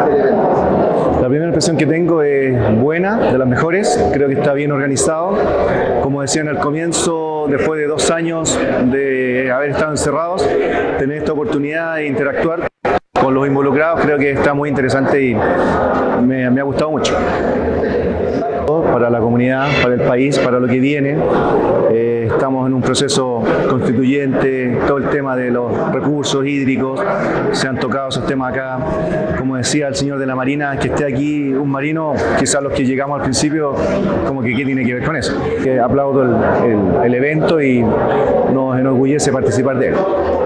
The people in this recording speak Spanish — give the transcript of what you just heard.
La primera impresión que tengo es buena, de las mejores. Creo que está bien organizado. Como decía en el comienzo, después de 2 años de haber estado encerrados, tener esta oportunidad de interactuar con los involucrados creo que está muy interesante y me ha gustado mucho. Para la comunidad, para el país, para lo que viene. Estamos en un proceso constituyente, todo el tema de los recursos hídricos, se han tocado esos temas acá. Como decía el señor de la Marina, que esté aquí un marino, quizás los que llegamos al principio, como que qué tiene que ver con eso. Aplaudo el evento y nos enorgullece participar de él.